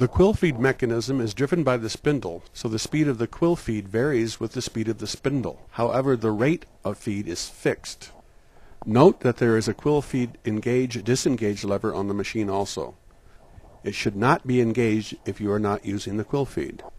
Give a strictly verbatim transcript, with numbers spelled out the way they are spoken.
The quill feed mechanism is driven by the spindle, so the speed of the quill feed varies with the speed of the spindle. However, the rate of feed is fixed. Note that there is a quill feed engage-disengage lever on the machine also. It should not be engaged if you are not using the quill feed.